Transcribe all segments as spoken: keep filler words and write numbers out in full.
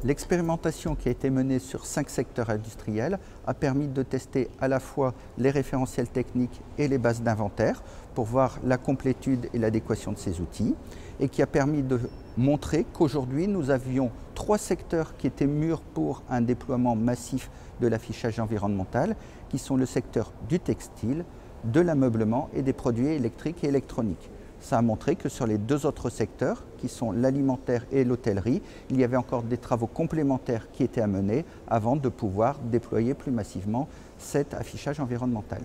L'expérimentation qui a été menée sur cinq secteurs industriels a permis de tester à la fois les référentiels techniques et les bases d'inventaire pour voir la complétude et l'adéquation de ces outils, et qui a permis de montrer qu'aujourd'hui nous avions trois secteurs qui étaient mûrs pour un déploiement massif de l'affichage environnemental, qui sont le secteur du textile, de l'ameublement et des produits électriques et électroniques. Ça a montré que sur les deux autres secteurs, qui sont l'alimentaire et l'hôtellerie, il y avait encore des travaux complémentaires qui étaient à mener avant de pouvoir déployer plus massivement cet affichage environnemental.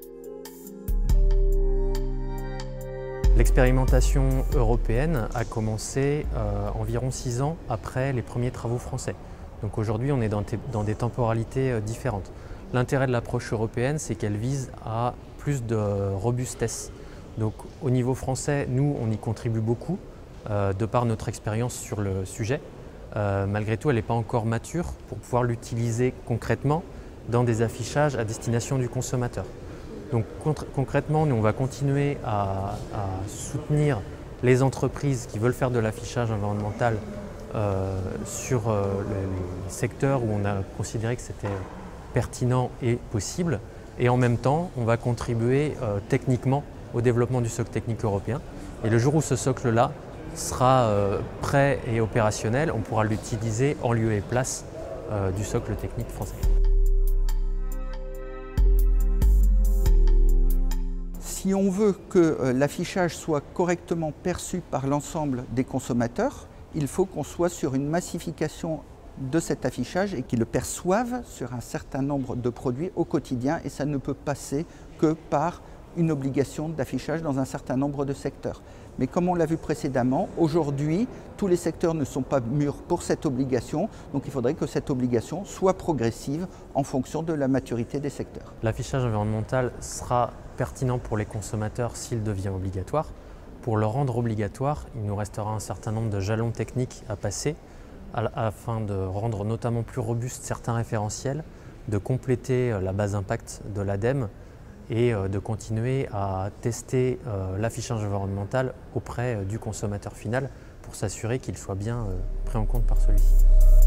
L'expérimentation européenne a commencé euh, environ six ans après les premiers travaux français. Donc aujourd'hui, on est dans, dans des temporalités euh, différentes. L'intérêt de l'approche européenne, c'est qu'elle vise à plus de robustesse. Donc au niveau français, nous, on y contribue beaucoup, euh, de par notre expérience sur le sujet. Euh, malgré tout, elle n'est pas encore mature pour pouvoir l'utiliser concrètement dans des affichages à destination du consommateur. Donc concrètement, nous, on va continuer à, à soutenir les entreprises qui veulent faire de l'affichage environnemental euh, sur euh, les secteurs où on a considéré que c'était pertinent et possible. Et en même temps, on va contribuer euh, techniquement au développement du socle technique européen. Et le jour où ce socle-là sera euh, prêt et opérationnel, on pourra l'utiliser en lieu et place euh, du socle technique français. Si on veut que l'affichage soit correctement perçu par l'ensemble des consommateurs, il faut qu'on soit sur une massification de cet affichage et qu'ils le perçoivent sur un certain nombre de produits au quotidien, et ça ne peut passer que par une obligation d'affichage dans un certain nombre de secteurs. Mais comme on l'a vu précédemment, aujourd'hui, tous les secteurs ne sont pas mûrs pour cette obligation, donc il faudrait que cette obligation soit progressive en fonction de la maturité des secteurs. L'affichage environnemental sera pertinent pour les consommateurs s'il devient obligatoire. Pour le rendre obligatoire, il nous restera un certain nombre de jalons techniques à passer afin de rendre notamment plus robustes certains référentiels, de compléter la base impact de l'ADEME et de continuer à tester l'affichage environnemental auprès du consommateur final pour s'assurer qu'il soit bien pris en compte par celui-ci.